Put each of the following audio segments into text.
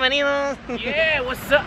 bienvenidos. Yeah, what's up?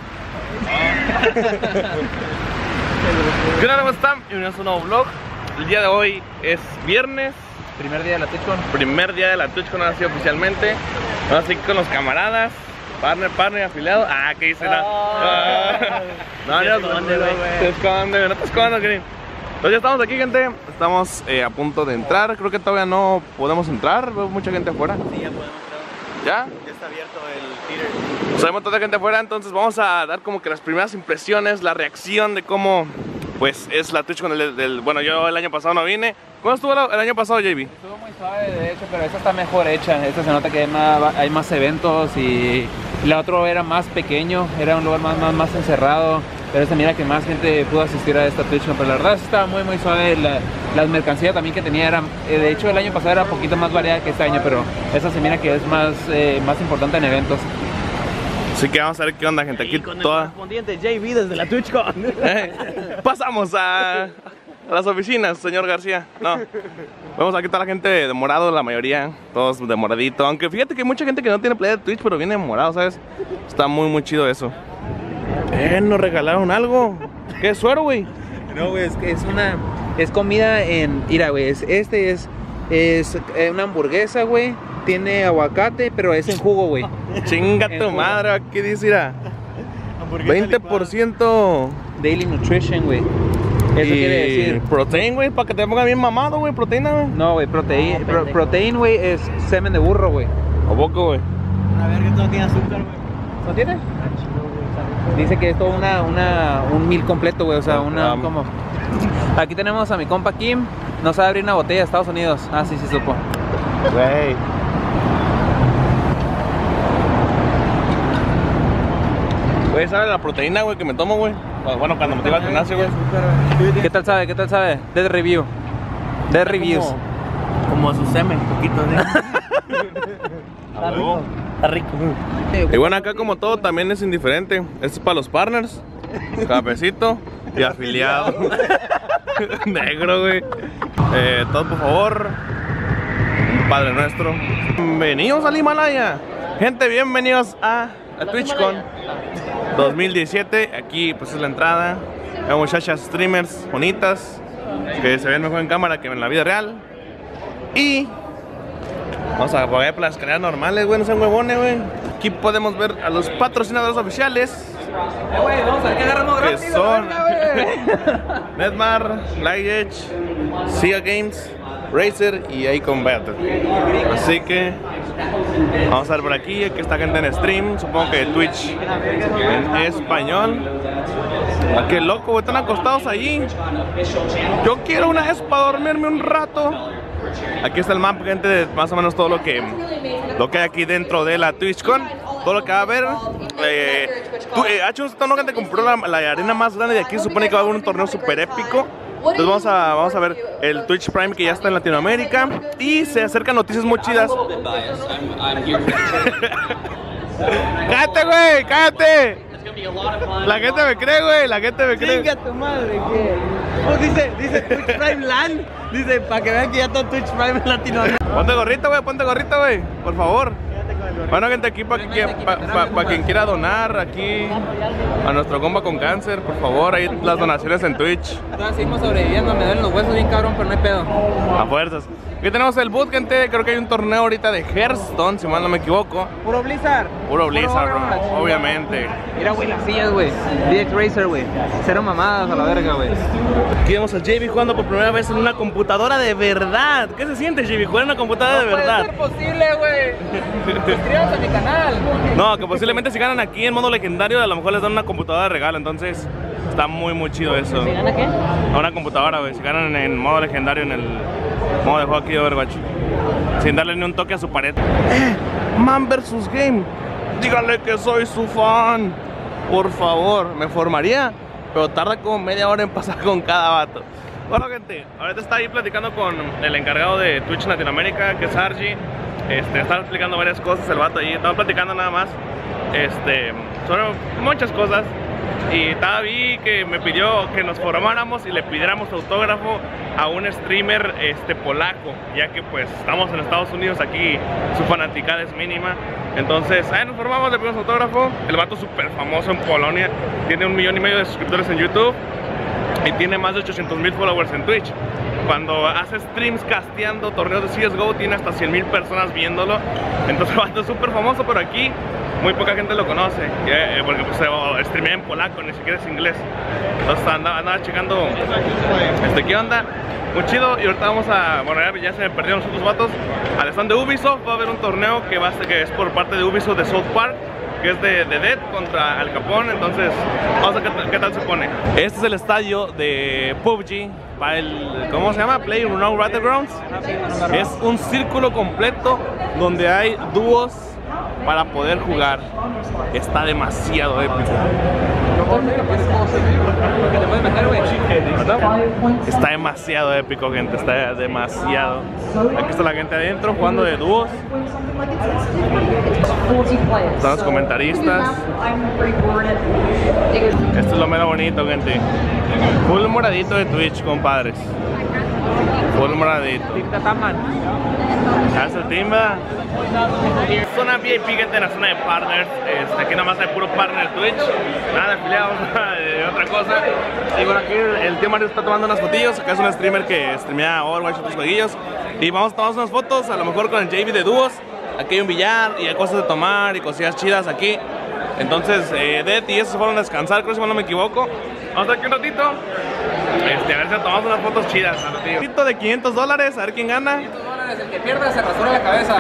¿Qué tal? ¿Cómo están? Bienvenidos a un nuevo vlog. El día de hoy es viernes. Primer día de la TwitchCon. Primer día de la TwitchCon, ahora sí oficialmente. Vamos a seguir con los camaradas. Partner, afiliado. Ah, ¿qué dice? No, te esconde, querido. Entonces ya estamos aquí, gente. Estamos a punto de entrar. Creo que todavía no podemos entrar. Veo mucha gente afuera. Sí, ya podemos entrar. ¿Ya? Ya está abierto el theater. Pues hay un montón de gente afuera, entonces vamos a dar como que las primeras impresiones, la reacción de cómo pues es la TwitchCon bueno, yo el año pasado no vine. ¿Cómo estuvo el año pasado, JB? Estuvo muy suave, de hecho, pero esta está mejor hecha. Esta se nota que hay más eventos y la otra era más pequeño, era un lugar más encerrado. Pero esta mira que más gente pudo asistir a esta TwitchCon, pero la verdad estaba muy suave. Las mercancías también que tenía eran, de hecho el año pasado era un poquito más variada que este año, pero esta se mira que es más importante en eventos. Así que vamos a ver qué onda, gente. Aquí con toda... el correspondiente JB desde la TwitchCon. Pasamos a las oficinas, señor García. No. Vemos aquí toda la gente de morado, la mayoría. Todos de moradito. Aunque fíjate que hay mucha gente que no tiene play de Twitch, pero viene de morado, ¿sabes? Está muy chido eso. Nos regalaron algo. ¿Qué es suero, güey? No, güey, es comida en... Mira, güey, es una hamburguesa, güey. Tiene aguacate, pero es en jugo, güey. Chinga tu madre, aquí dice, mira. 20% Daily Nutrition, güey. Eso quiere decir... protein, güey, para que te ponga bien mamado, güey, proteína, güey. No, güey, protein, güey, es semen de burro, güey. ¿A poco, güey? A ver, que esto no tiene azúcar, güey. ¿No tiene? Dice que es todo un meal completo, güey, o sea, como... Aquí tenemos a mi compa Kim. No sabe abrir una botella de Estados Unidos. Ah, sí supo. Güey. Güey, ¿sabes la proteína, güey, que me tomo, güey? Bueno, cuando me iba al gimnasio, güey. ¿Qué tal sabe? Dead Review. Dead Reviews. Como su semen, poquito, ¿no? Está rico. Está rico. Y bueno, acá como todo también es indiferente. Este es para los partners. Cafecito y afiliado. Negro, güey. Todo por favor. Padre nuestro. Bienvenidos al Himalaya. Gente, bienvenidos a TwitchCon 2017. Aquí pues es la entrada. Hay muchachas streamers bonitas que se ven mejor en cámara que en la vida real. Y vamos a pagar por las escaleras normales, güey, no sean huevones, güey. Aquí podemos ver a los patrocinadores oficiales. Güey, vamos a ver qué agarramos Que rápido. son Netmar, Light Edge, SEA Games, Razer y iCombat. Así que vamos a ver por aquí. Aquí está gente en stream, supongo que Twitch en español. Qué loco, güey, están acostados allí. Yo quiero una vez para dormirme un rato. Aquí está el mapa, gente, de más o menos todo lo que hay aquí dentro de la TwitchCon. Todo lo que va a haber. H1Z1 que te compró la arena más grande de aquí. Supone que va a haber un torneo super épico. Entonces vamos a ver el Twitch Prime que ya está en Latinoamérica. Y se acercan noticias muy chidas. ¡Cállate, güey! ¡Cállate! La gente me cree, güey. La gente me cree. Chinga tu madre, ¿qué? Pues dice Twitch Prime Land. Dice, para que vean que ya todo Twitch Prime en Latinoamérica. Ponte gorrita, güey, por favor. Bueno, gente, aquí para quien quiera donar aquí a nuestro compa con cáncer, por favor, ahí las donaciones en Twitch. Todavía seguimos sobreviviendo, me duelen los huesos bien cabrón, pero no hay pedo. A fuerzas. Aquí tenemos el boot, gente. Creo que hay un torneo ahorita de Hearthstone, si mal no me equivoco. Puro Blizzard. Puro Blizzard, bro, obviamente. Mira, güey, las sillas, güey. DX Racer, güey. Cero mamadas a la verga, güey. Aquí vemos a JB jugando por primera vez en una computadora de verdad. ¿Qué se siente, JB, jugar en una computadora de verdad? No puede ser posible, güey. Suscríbanse a mi canal. No, que posiblemente si ganan aquí en modo legendario, a lo mejor les dan una computadora de regalo. Entonces, está muy chido eso. ¿Se gana qué? A una computadora, güey. Si ganan en modo legendario en el modo de juego aquí de Overwatch. Sin darle ni un toque a su pared. Man vs Game. Díganle que soy su fan. Por favor, me formaría, pero tarda como media hora en pasar con cada vato. Bueno, gente, ahorita está ahí platicando con el encargado de Twitch Latinoamérica, que es Argy. Está explicando varias cosas el vato ahí. Estaba platicando nada más sobre muchas cosas. y vi que me pidió que nos formáramos y le pidiéramos autógrafo a un streamer polaco, ya que pues estamos en Estados Unidos, aquí su fanaticada es mínima. Entonces ahí nos formamos, le pedimos autógrafo. El vato súper famoso en Polonia, tiene 1,5 millones de suscriptores en YouTube y tiene más de 800,000 followers en Twitch. Cuando hace streams casteando torneos de CSGO tiene hasta 100,000 personas viéndolo. Entonces el vato es súper famoso, pero aquí muy poca gente lo conoce, porque pues streamea en polaco, ni siquiera es inglés. Entonces andaba checando qué onda, muy chido. Y ahorita vamos a, bueno, ya se me perdieron los otros vatos. Al stand de Ubisoft va a haber un torneo que es por parte de Ubisoft de South Park, que es de Dead contra Al Capone. Entonces vamos a ver qué tal se pone. Este es el estadio de PUBG, ¿cómo se llama? PlayerUnknown's Battlegrounds. Es un círculo completo donde hay dúos para poder jugar. Está demasiado épico. Está demasiado épico, gente. Está demasiado. Aquí está la gente adentro jugando de dúos. Están los comentaristas. Esto es lo menos bonito, gente. Full moradito de Twitch, compadres. Full moradito. Hace timba. Zona VIP, gente, en la zona de partners. Aquí nada más hay puro partner Twitch, nada de afiliados, nada de otra cosa. Y bueno, aquí el tío Mario está tomando unas fotillos. Acá es un streamer que streamea Overwatch y otros jueguillos. Y vamos a tomar unas fotos, a lo mejor con el JV de dúos. Aquí hay un billar y hay cosas de tomar y cosillas chidas aquí. Entonces, Dead y esos se fueron a descansar, creo, si no me equivoco. Vamos a estar aquí un ratito. A ver si tomamos unas fotos chidas. Un ratito de $500, a ver quién gana. $500, el que pierda se rasura la cabeza.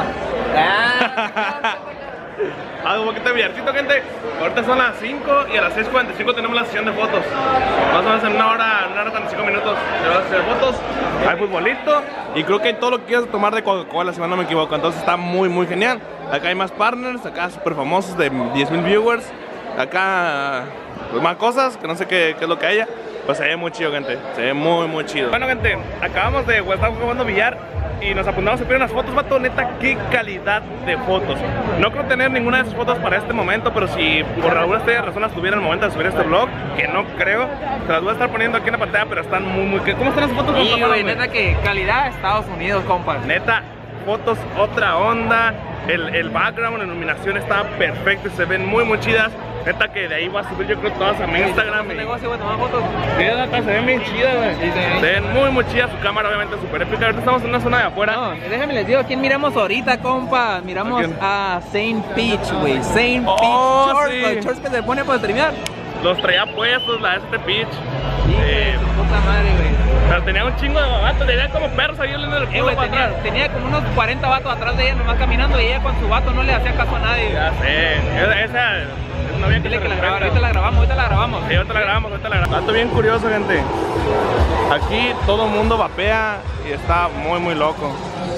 Algo un poquito de billarcito, gente. Ahorita son las 5 y a las 6:45 tenemos la sesión de fotos. Más o menos en una hora 45 minutos de la sesión de fotos. Hay futbolito y creo que hay todo lo que quieras tomar de Coca-Cola, si no me equivoco. Entonces está muy muy genial. Acá hay más partners, acá súper famosos de 10,000 viewers. Acá pues, más cosas que no sé qué es lo que haya. Pues se ve muy chido, gente. Se ve muy muy chido. Bueno, gente, acabamos de estar jugando billar y nos apuntamos a pedir unas fotos, vato. Neta, qué calidad de fotos. No creo tener ninguna de esas fotos para este momento, pero si por alguna razón las tuviera en el momento de subir este vlog, que no creo, se las voy a estar poniendo aquí en la pantalla, pero están muy ¿cómo están las fotos? Sí, güey, neta que calidad Estados Unidos, compa. Neta, fotos otra onda. El background, la iluminación está perfecto y se ven muy chidas. Neta que de ahí voy a subir yo creo todas a mi Instagram. Negocio, güey, tomar fotos. Sí, neta, se ven bien chidas, güey. Se ven muy chidas, su cámara obviamente súper épica. Ahorita estamos en una zona de afuera. No, déjame les digo, ¿a quién miramos ahorita, compa? Miramos a Saint Peach, güey. Saint Peach Shorts, sí. Los shorts que se pone para streamear. Los traía puestos, la Peach. Puta madre, güey. Pero tenía un chingo de vatos, tenía como perros ahí oliendo el culo para atrás. Tenía como unos 40 vatos atrás de ella nomás caminando y ella con su vato no le hacía caso a nadie. Ya sé, esa no había Dile que la grabara, ahorita la grabamos. Sí, ahorita la grabamos. Dato bien curioso, gente. Aquí todo el mundo vapea y está muy loco.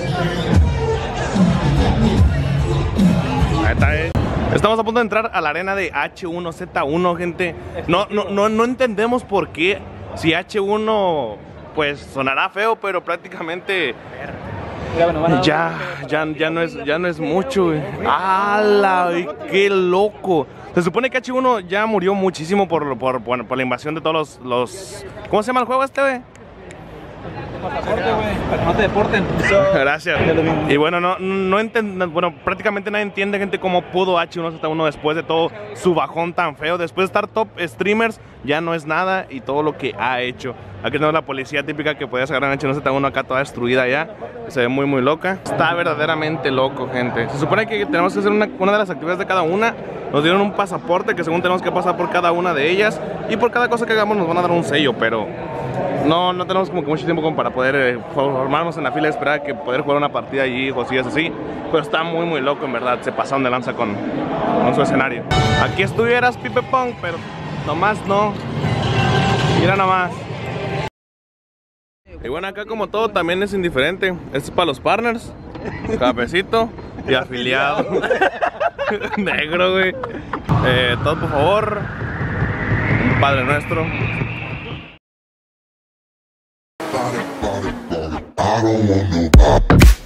Ahí está, Estamos a punto de entrar a la arena de H1Z1, gente. No entendemos por qué. Si H1 pues sonará feo, pero prácticamente ya no es mucho, güey. ¡Hala! ¡Qué loco! Se supone que H1 ya murió muchísimo por la invasión de todos los ¿cómo se llama el juego este, güey? Pasaporte, güey, para que no te deporten. Gracias. Y bueno, bueno, prácticamente nadie entiende, gente, cómo pudo H1Z1 después de todo su bajón tan feo. Después de estar top streamers, ya no es nada y todo lo que ha hecho. Aquí tenemos la policía típica que podías agarrar en H1Z1 acá toda destruida ya. Se ve muy loca. Está verdaderamente loco, gente. Se supone que tenemos que hacer una de las actividades de cada una. Nos dieron un pasaporte que según tenemos que pasar por cada una de ellas. Y por cada cosa que hagamos nos van a dar un sello, pero no tenemos como que mucho tiempo como para poder formarnos en la fila y esperar a que poder jugar una partida allí, cosillas así. Pero está muy loco, en verdad. Se pasaron de lanza con su escenario. Aquí estuvieras, Pipe Pong, pero nomás no. Mira nomás. Y bueno, acá como todo también es indiferente. Este es para los partners, cafecito y afiliado. Negro, güey. Todo por favor. Padre nuestro. I don't want no